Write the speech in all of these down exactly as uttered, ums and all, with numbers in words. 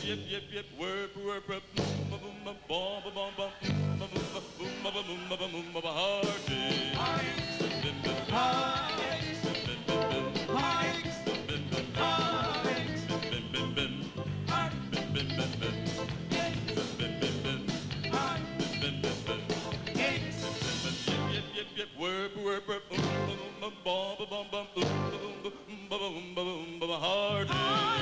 yip, yip, yip, whip, whip, whip, boom, boom, boom, boom, boom, boom, boom, boom, boom, boom, boom, boom, boom, hearty. Heartaches, heartaches, heartaches, heartaches, yip, yip, yip, whip, whip, whip, boom, boom, boom, boom, boom, boom, boom, boom, boom, boom, boom, hearty.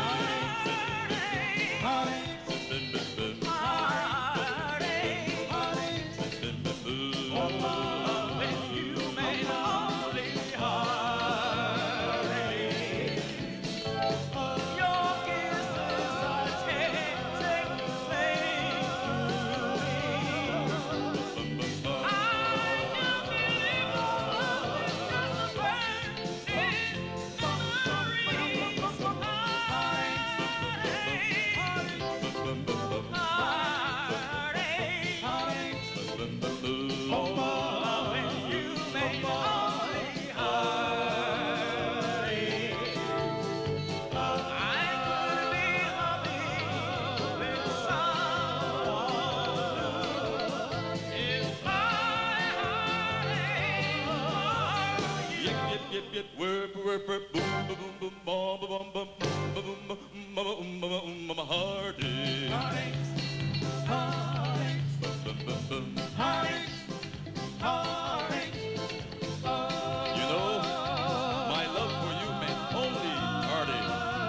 Whip, whip, whip, boom, boom, boom, boom, boom, boom, boom, boom, boom, boom, boom, boom, hearty. Heartaches, heartaches, heartaches, heartaches. You know, my love for you meant only hearty.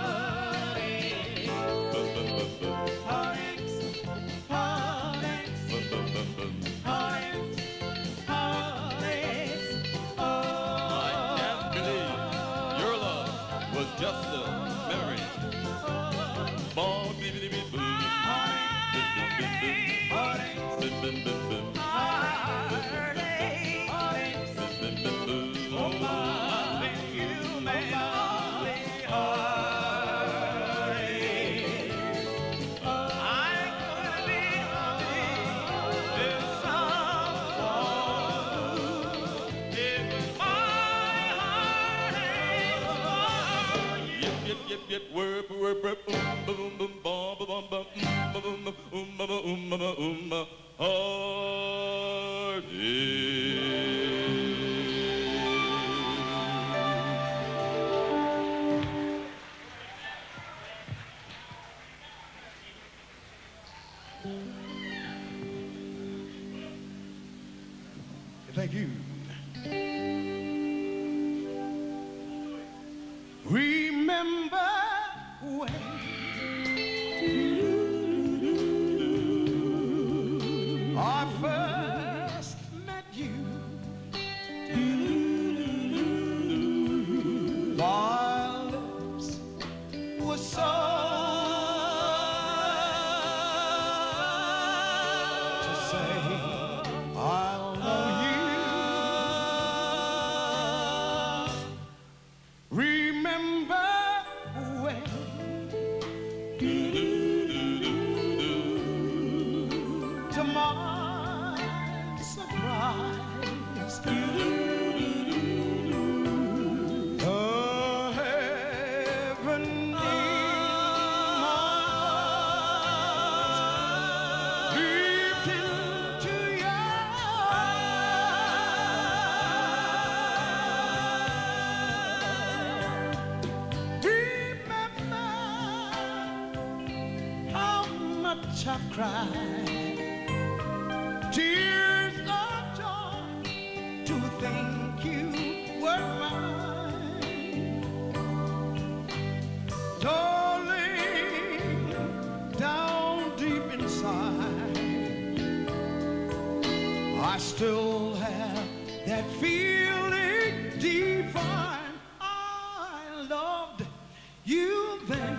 Heartaches, heartaches, heartaches, heartaches. Just a memory. Ball, bibbidi, bid, boo. Yip, yip, whip, whip, whip, boom, boom, boom, boom, boom, boom, boom, boom, boom, boom, boom, boom, boom, hearty. Thank you. Remember when I first met you, our lips were so to say I'll know you. Remember when to my surprise the heaven in my heart leaped into your eyes. Remember how much I've cried, tears of joy to think you were mine. Darling, down deep inside, I still have that feeling divine. I loved you then,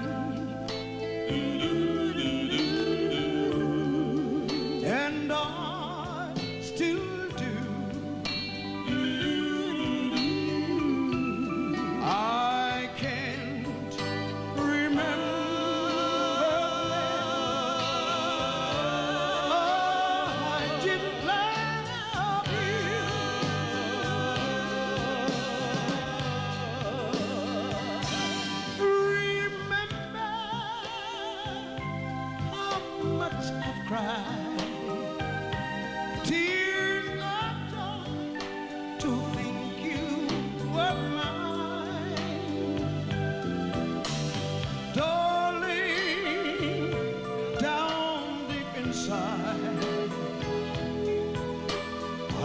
and I still do. I can't remember when I didn't love you. Remember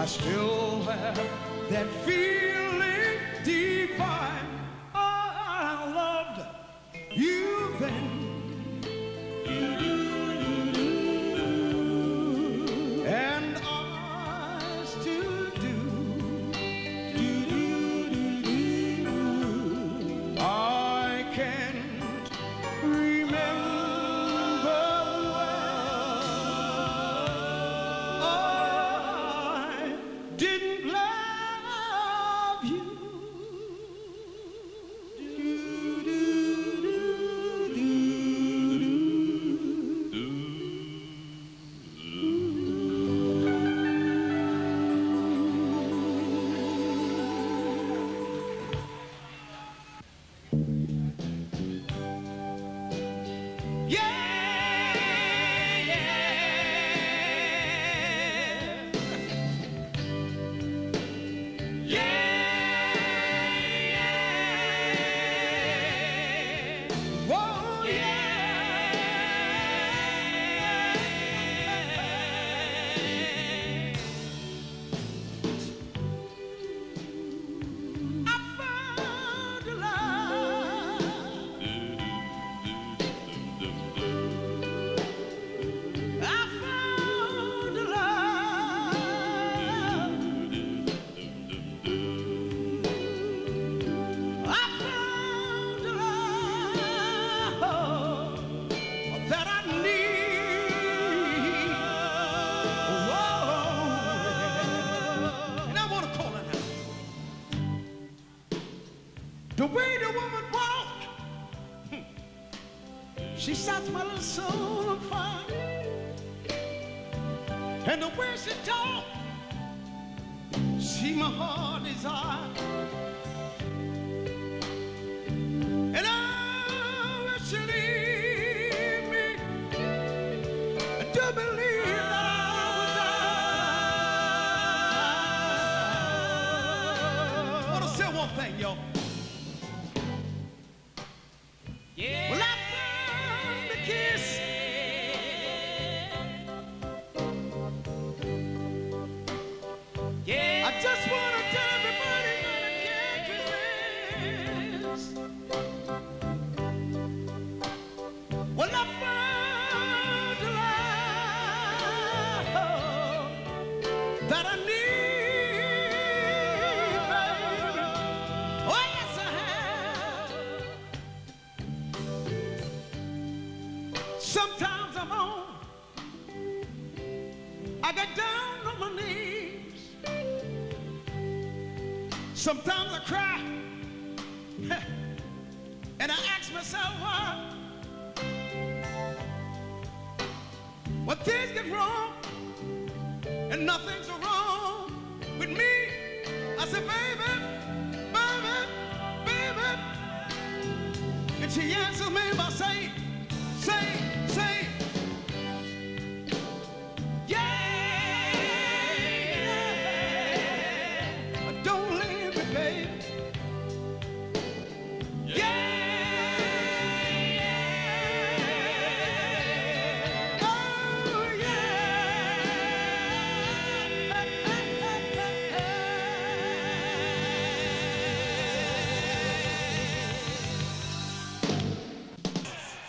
I still have that feeling divine. I loved you then. And I still do. I can't remember when I didn't love you. The way the woman walked, she sets my little soul on fire. And the way she talked, she my heart desire. And I wish she leave me to believe that I was I. I want to say one thing, y'all. Yeah. Well, I found the kiss. Yeah. I just want to tell everybody that I can't resist. Well, I found the love that I need, baby. Oh, yes, I have. Sometimes I'm on, I get down on my knees. Sometimes I cry, and I ask myself why. When things get wrong, and nothing's wrong with me, I say, baby, baby, baby, and she answers me by